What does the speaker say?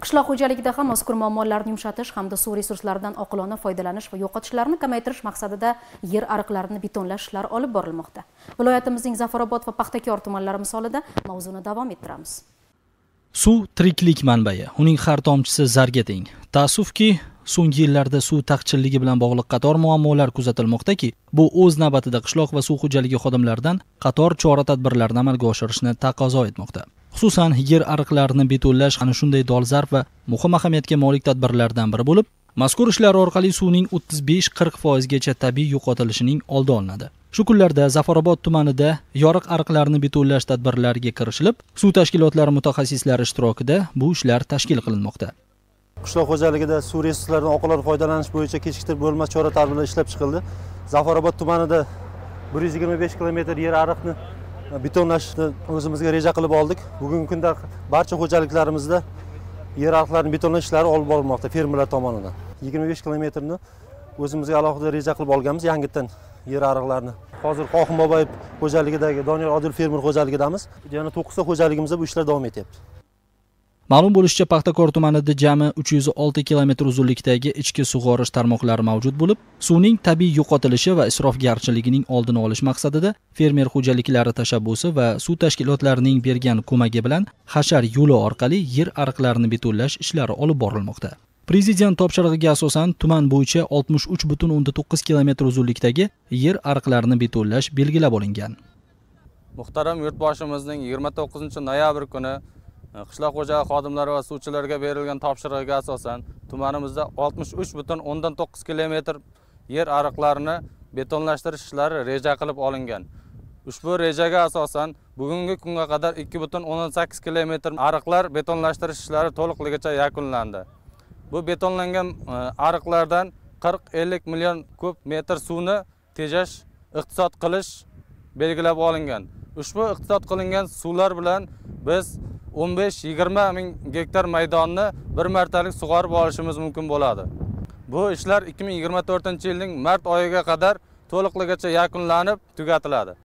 Qishloq xo'jaligida ham mazkur muammolarni yumshatish hamda suv resurslaridan oqilona foydalanish va yo'qotishlarni kamaytirish maqsadida yer ariqlarini betonlash ishlari olib borilmoqda. Viloyatimizning Zafarobod va Paxtakor tumanlari misolida mavzuni davom ettiramiz. Suv tiriklik manbai, uning har tomchisi zarga teng. Ta'assufki, so'nggi yillarda suv taqchilligi bilan bog'liq qator muammolar kuzatilmoqdaki, bu o'z navbatida qishloq va suv xo'jaligi xodimlaridan qator chora-tadbirlarni amalga oshirishni taqozo etmoqda. Xususan, yer ariqlarini betonlash ana shunday dolzarb va muhim ahamiyatga molik tadbirlardan biri bo'lib, mazkur ishlar orqali suvning 35-40% gacha tabiiy yo'qotilishining oldi olinadi. Shu kunlarda Zafarobod tumanida yoriq ariqlarni betonlash tadbirlariga kirishilib, suv tashkilotlari mutaxassislari ishtirokida bu ishlar tashkil qilinmoqda. Qishloq xo'jaligida suv resurslaridan oqilona foydalanish bo'yicha kechiktirib bo'lmas chora-tadbirlar ishlab chiqildi. Zafarobod tumanida 125 kilometr yer ariqni betonlashni o'zimizga reja qilib oldik. Bugungi kunda barcha xo'jaliklarimizda yer ariqlarini betonlash ishlari olib borilmoqda fermerlar tomonidan. 25 kilometrni o'zimizga alohida reja qilib olganmiz yangidan yer ariqlarini. Hozir Qohim Boboyev xo'jaligidagi Doniyor Odil fermer xo'jaligidamiz. Yana 9 ta xo'jaligimizda bu ishlar davom etyapti. Ma'lum bo'lishicha, Paxtakor tumanida jami 306 kilometr uzunlikdagi ichki sug'orish tarmoqlari mavjud bo'lib, suvning tabiiy yo'qotilishi va isrofgarchiligining oldini olish maqsadida fermer xo'jaliklari tashabbusi va suv tashkilotlarining bergan ko'magi bilan hashar yo'li orqali yer ariqlarini betonlash ishlari olib borilmoqda. Prezident topshirig'iga asosan tuman bo'yicha 63,9 kilometr uzunlikdagi yer ariqlarini betonlash belgilab olingan. Muhtaram yurtboshimizning 29 noyabr kuni qishloq xo'jaligi xodimlari va suvchilarga berilgan topshirig'iga asosan tumanimizda 63,9 kilometr yer ariqlarini betonlashtirish ishlari reja qilib olingan. Ushbu rejaga asosan bugungi kunga qadar 2,18 kilometr ariqlar betonlashtirish ishlari to'liqligicha yakunlandi. Bu betonlangan ariqlardan 40-50 million kub metr suvni tejash, iqtisod qilish belgilab olingan. Ushbu iqtisod qilingan suvlar bilan biz 15-20 ming gektar maydonni bir martalik sug'orib olishimiz mumkin bo'ladi. Bu ishlar 2024-yilning mart oyiga qadar to'liqligicha yakunlanib tugatiladi.